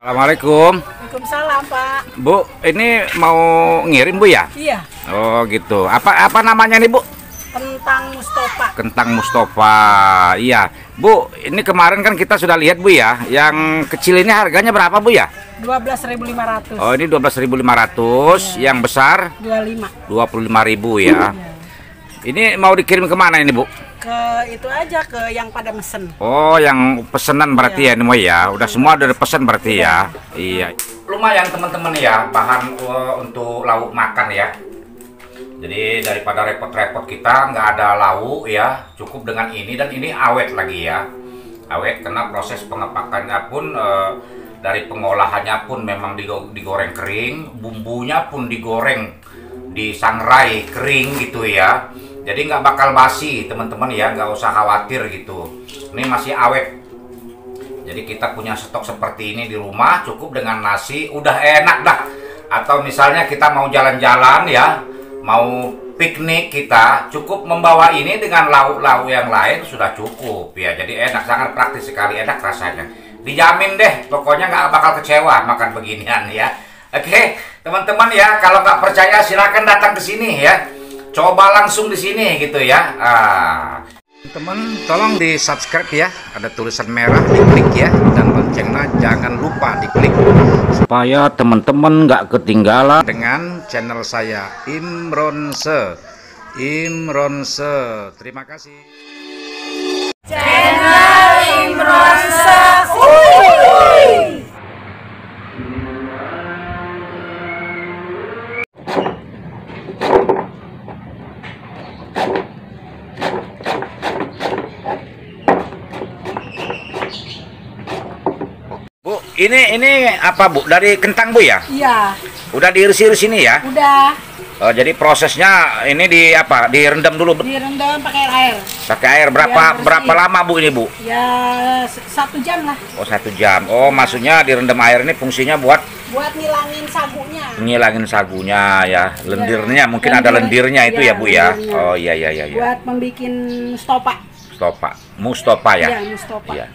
Assalamualaikum. Waalaikumsalam, Pak. Bu, ini mau ngirim Bu ya? Iya, Oh gitu. Apa namanya nih Bu? kentang Mustofa. Kentang Mustofa. Iya. Bu, ini kemarin kan kita sudah lihat Bu ya. Yang kecil ini harganya berapa Bu ya? 12.500. Oh, ini 12.500. Yang besar 25. 25.000 ya. Iya. Ini mau dikirim kemana ini Bu? Ke itu aja, ke yang pada mesen. Oh, yang pesanan berarti ya ini Bu ya. Udah semua udah pesan berarti ya. Iya. Lumayan teman-teman ya, bahan untuk lauk makan ya. Jadi daripada repot-repot kita nggak ada lauk ya, cukup dengan ini, dan ini awet lagi ya. Awet karena proses pengepakannya pun dari pengolahannya pun memang digoreng kering, bumbunya pun digoreng, disangrai kering gitu ya. Jadi nggak bakal basi teman-teman ya, nggak usah khawatir gitu. Ini masih awet. Jadi kita punya stok seperti ini di rumah, cukup dengan nasi, udah enak dah. Atau misalnya kita mau jalan-jalan ya, mau piknik, kita cukup membawa ini dengan lauk-lauk yang lain sudah cukup ya. Jadi enak, sangat praktis sekali, enak rasanya. Dijamin deh, pokoknya nggak bakal kecewa makan beginian ya. Oke, teman-teman ya, kalau nggak percaya silakan datang ke sini ya. Coba langsung di sini gitu ya. Teman, tolong di subscribe ya. Ada tulisan merah, diklik ya. Dan loncengnya jangan lupa diklik supaya teman-teman nggak ketinggalan dengan channel saya Imronse. Terima kasih. Channel Imronse. Bu, ini apa Bu? Dari kentang Bu ya? Iya, Udah diiris-iris ini ya? udah Oh, jadi prosesnya ini di apa? Direndam dulu direndam pakai air. pakai air. Biar bersih. Berapa lama Bu ini Bu? Ya 1 jam lah, Oh, 1 jam. Oh, maksudnya direndam air ini fungsinya buat buat ngilangin sagunya. ngilangin sagunya ya, lendirnya mungkin ada lendir. lendirnya itu Ya, ya Bu ya. lendirnya. Oh iya iya iya. Buat membikin stopa. Mustofa ya. Iya, Mustofa. Iya.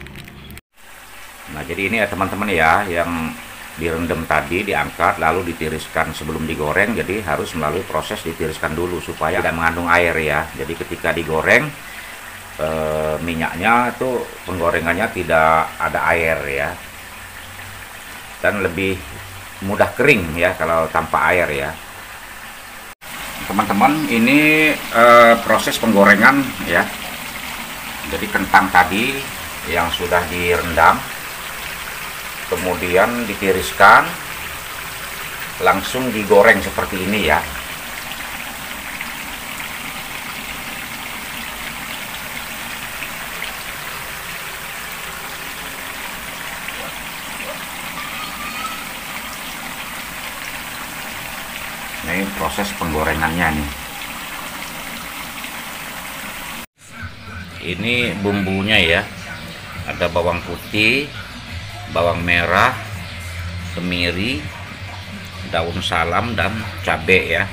Nah, jadi ini ya teman-teman ya, yang direndam tadi diangkat lalu ditiriskan sebelum digoreng. Jadi harus melalui proses ditiriskan dulu supaya tidak mengandung air ya. Jadi ketika digoreng minyaknya itu penggorengannya tidak ada air ya, dan lebih mudah kering ya kalau tanpa air ya. Teman-teman, ini proses penggorengan ya. Jadi kentang tadi yang sudah direndam kemudian ditiriskan, langsung digoreng seperti ini ya. Nah, ini proses penggorengannya nih. Ini bumbunya ya, ada bawang putih, bawang merah, kemiri, daun salam, dan cabai ya.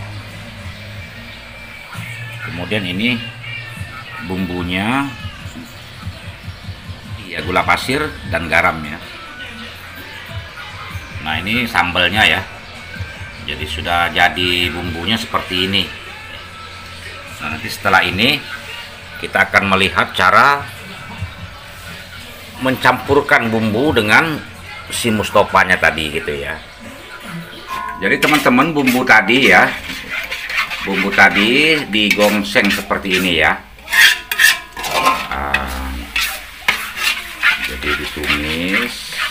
Kemudian ini bumbunya ya, gula pasir dan garam ya. Nah, ini sambalnya ya. Jadi sudah jadi bumbunya seperti ini. Nah, nanti setelah ini kita akan melihat cara mencampurkan bumbu dengan si Mustofanya tadi gitu ya. Jadi teman-teman, bumbu tadi ya, bumbu tadi digongseng seperti ini ya. Jadi ditumis.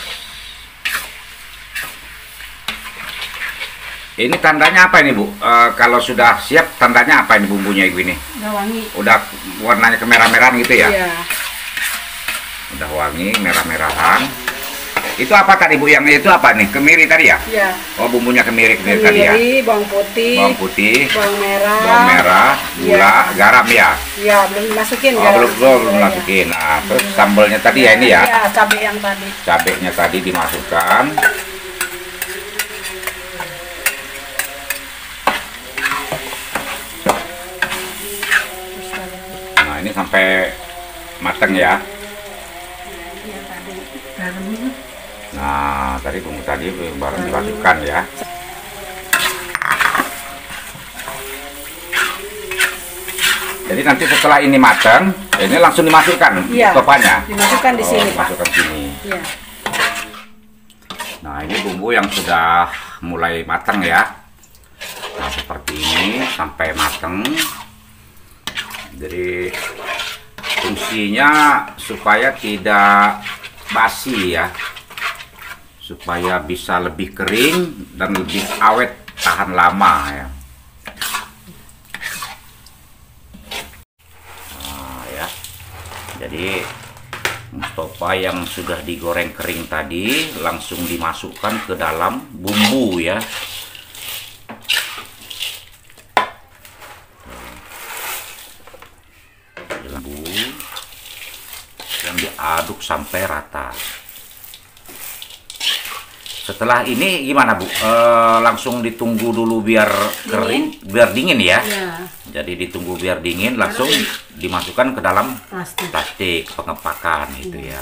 Ini tandanya apa ini Bu? Kalau sudah siap tandanya apa ini bumbunya Ibu ini? Udah wangi. Udah warnanya kemerah-merahan gitu ya? Iya. Udah wangi, merah-merahan. Itu apa tadi Bu? Yang itu apa nih? Kemiri tadi ya? Iya. Oh, bumbunya kemiri tadi ya? Bawang putih. Bawang putih, Bawang merah. bawang merah, gula, Iya. garam ya? Iya, belum dimasukin. Oh, garam. belum Iya. masukin. Nah, terus sambalnya tadi ya ini ya? Iya, cabai yang tadi. Cabenya tadi dimasukkan. Nah, ini sampai matang ya. Iya, tadi garamnya. Nah, Nah, tadi bumbu tadi baru dimasukkan ya. Jadi nanti setelah ini matang, ini langsung dimasukkan topanya. Dimasukkan di sini, Pak. Masukkan sini. Iya. Nah, ini bumbu yang sudah mulai matang ya. Nah, seperti ini sampai matang. Jadi fungsinya supaya tidak basi ya, supaya bisa lebih kering dan lebih awet, tahan lama ya. Nah ya, jadi Mustofa yang sudah digoreng kering tadi langsung dimasukkan ke dalam bumbu ya. Bumbu yang diaduk sampai rata. Setelah ini gimana Bu? Langsung ditunggu dulu biar kering, biar dingin ya? Iya. Jadi ditunggu biar dingin, langsung dimasukkan ke dalam plastik pengepakan itu ya.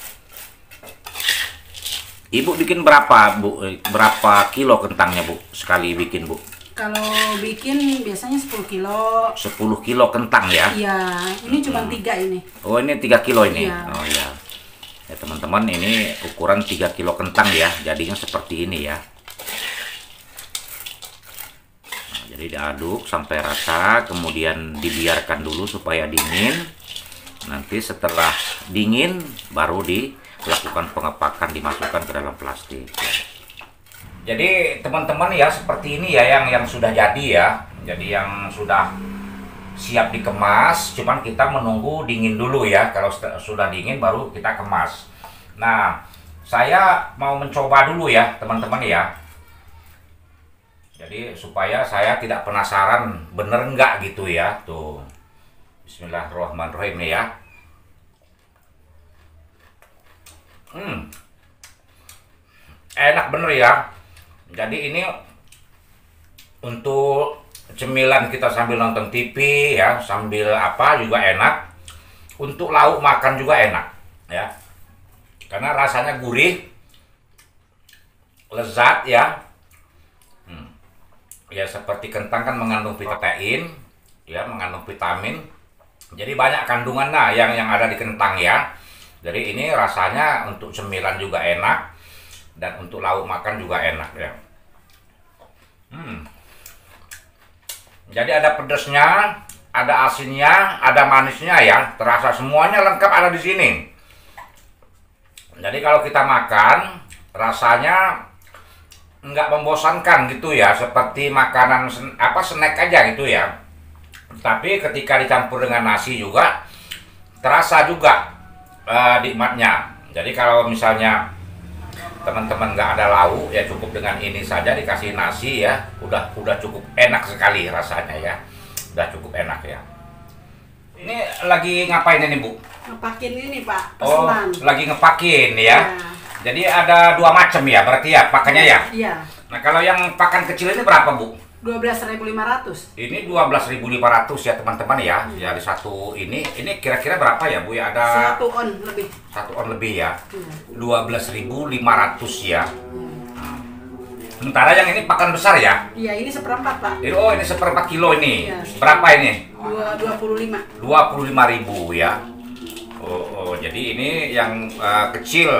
Ibu bikin berapa Bu? Berapa kilo kentangnya Bu? Sekali bikin Bu? Kalau bikin biasanya 10 kilo. 10 kilo kentang ya? Iya, ini cuma 3 ini. Oh, ini 3 kilo ini? Iya. Oh ya. Ya teman-teman, ini ukuran 3 kilo kentang ya, jadinya seperti ini ya. Nah, jadi diaduk sampai rata, kemudian dibiarkan dulu supaya dingin. Nanti setelah dingin baru dilakukan pengepakan, dimasukkan ke dalam plastik. Jadi teman-teman ya, seperti ini ya yang sudah jadi ya. Jadi yang sudah siap dikemas, cuman kita menunggu dingin dulu ya. Kalau sudah dingin baru kita kemas. Nah, saya mau mencoba dulu ya teman-teman ya. Jadi supaya saya tidak penasaran bener nggak gitu ya. Tuh, Bismillahirrahmanirrahim nih ya. Enak bener ya. Jadi ini untuk cemilan kita sambil nonton TV ya, sambil apa juga enak. Untuk lauk makan juga enak ya, karena rasanya gurih, lezat ya. Ya seperti kentang kan mengandung protein ya, mengandung vitamin. Jadi banyak kandungannya yang ada di kentang ya. Jadi ini rasanya untuk cemilan juga enak dan untuk lauk makan juga enak ya. Jadi ada pedasnya, ada asinnya, ada manisnya ya, terasa semuanya lengkap ada di sini. Jadi kalau kita makan rasanya nggak membosankan gitu ya, seperti makanan snack aja gitu ya. Tapi ketika dicampur dengan nasi juga terasa juga nikmatnya. Jadi kalau misalnya teman-teman nggak ada lauk ya, cukup dengan ini saja dikasih nasi ya, udah cukup enak sekali rasanya ya, udah cukup enak ya. Ini lagi ngapain ini Bu? Ngepakin ini Pak, pesanan. Oh, lagi ngepakin ya. Ya. Jadi ada 2 macam ya berarti ya pakannya ya? Iya. Nah kalau yang pakan kecil ini berapa Bu? 12.500. Ini 12.500 ya teman-teman ya. Ya di satu ini kira-kira berapa ya Bu ya? Ada 1 on lebih. 1 on lebih ya. 12.500 ya. Sementara yang ini pakan besar ya? Iya, ini 1/4 Pak. Oh, ini 1/4 kilo ini. Iya. Berapa ini? 25. 25.000 ya. Oh, jadi ini yang kecil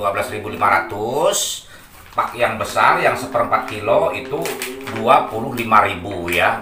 12.500. Pak yang besar yang 1/4 kilo itu 25.000 ya.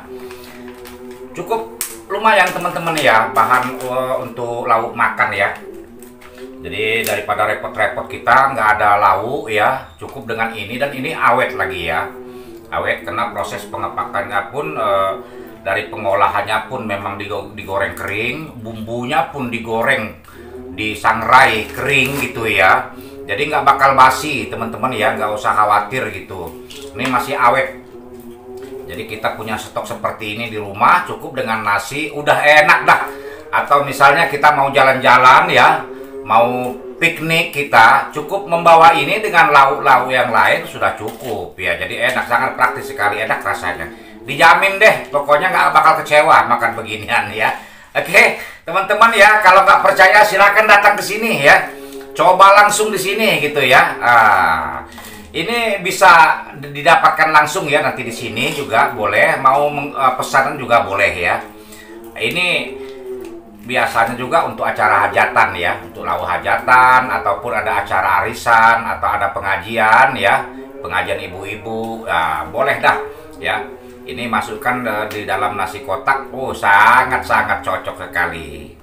Cukup lumayan teman-teman ya, bahan untuk lauk makan ya. Jadi daripada repot-repot kita nggak ada lauk ya, cukup dengan ini, dan ini awet lagi ya. Awet karena proses pengepakannya pun dari pengolahannya pun memang digoreng kering, bumbunya pun digoreng, disangrai kering gitu ya. Jadi nggak bakal basi teman-teman ya, nggak usah khawatir gitu. Ini masih awet. Jadi kita punya stok seperti ini di rumah, cukup dengan nasi udah enak dah. Atau misalnya kita mau jalan-jalan ya, mau piknik, kita cukup membawa ini dengan lauk-lauk yang lain sudah cukup ya. Jadi enak, sangat praktis sekali, enak rasanya. Dijamin deh, pokoknya nggak bakal kecewa makan beginian ya. Oke, teman-teman ya, kalau nggak percaya silakan datang ke sini ya. coba langsung di sini gitu ya. Ini bisa didapatkan langsung ya nanti di sini juga boleh, mau pesanan juga boleh ya. Ini biasanya juga untuk acara hajatan ya, untuk lauk hajatan ataupun ada acara arisan atau ada pengajian ya, pengajian ibu-ibu, boleh dah ya. Ini masukkan di dalam nasi kotak, sangat-sangat cocok sekali.